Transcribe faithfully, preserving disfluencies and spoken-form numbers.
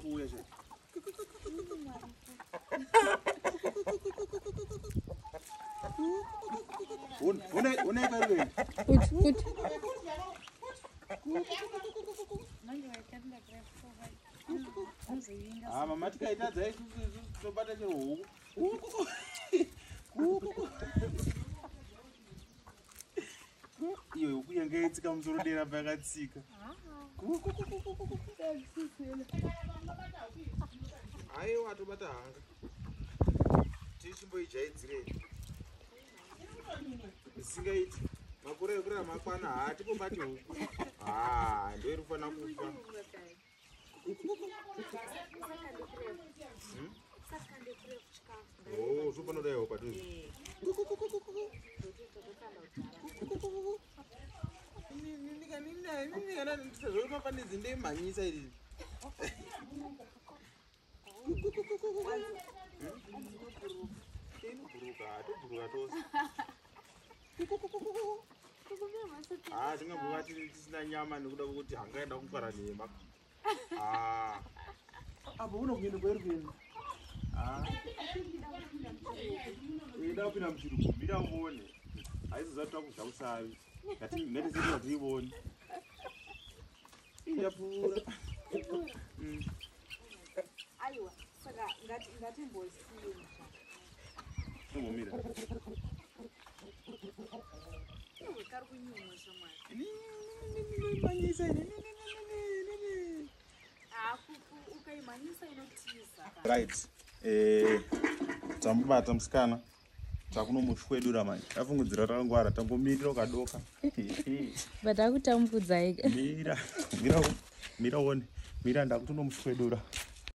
kuuya che. Une une karwe. Gut, gut. Ah, mama tikaita dzai tobata chehuku. Iyo huku yanga itsika musoro dera pakatsika. Aiwa tobata hanga. Tichimboijaidzirei. Singaiti. Makore ekura makwana hatikombati huku. Ah, ndio irufana kufa. Oh, zvopa nodaiwo padhuze. Ndikananisezvomafanidzi ndemhanyisa iri. Inoburuka, hatoburuka tose. Ah, tingambova tisina nyama nekuda kwokuti hangaenda kufara nhema. Ah. Apo unokuenda kweri kuenda? Ah. Ida kupinda muchirugu, bida muone. Haizozati takudya usavi. Ngati ngati sisi vatibone. Yapura. Mm. Aiwa, saka ngati ngati mbosiye musha. Ngomira. Ewe kari kunyumwa shamwari. Ni ni manyisa ni ni ni. Ah, kuku ukaimanyisa inotiza. Right. Eh, tambubata musikana. Takunomushwedura manje. Afungudzira takangwara tangomirira ukadoka. But akutambudza ega. Mira, mira, mira one. Mira ndakutonomushwedura.